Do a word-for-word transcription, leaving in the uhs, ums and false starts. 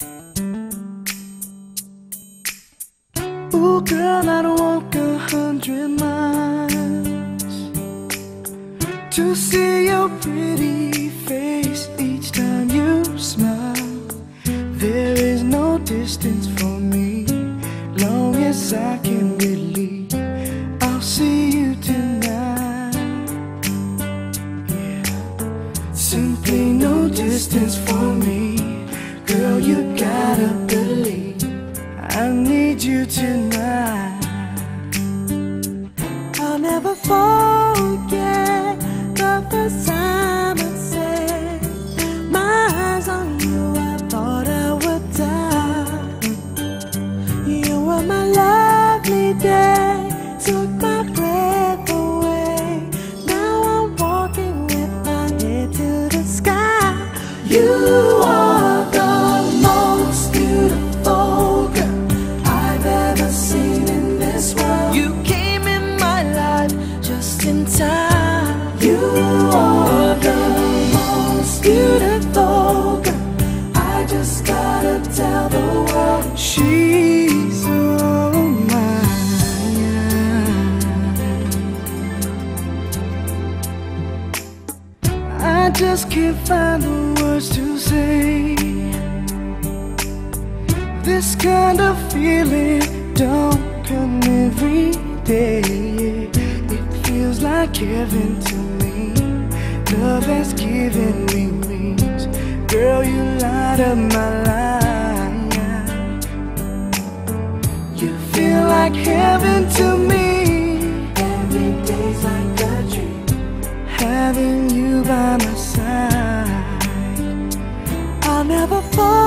Ooh, girl, I'd walk a hundred miles to see your pretty face each time you smile. There is no distance for me, long as I can believe I'll see you tonight. Yeah, simply no distance for me. Girl, you gotta believe I need you tonight. I'll never forget the first time I set my eyes on you. I thought I would die. You were my lovely day, took my breath away. Now I'm walking with my head to the sky. You are the most beautiful girl I've ever seen in this world. You came in my life just in time. You are the most beautiful girl. I just gotta tell the world She's all mine. I just can't find the words to say. This kind of feeling don't come every day. It feels like heaven to me. Love has given me wings. Girl, you light up my life. You feel like heaven to me. every day's like a dream. Having you by my side. I'll never fall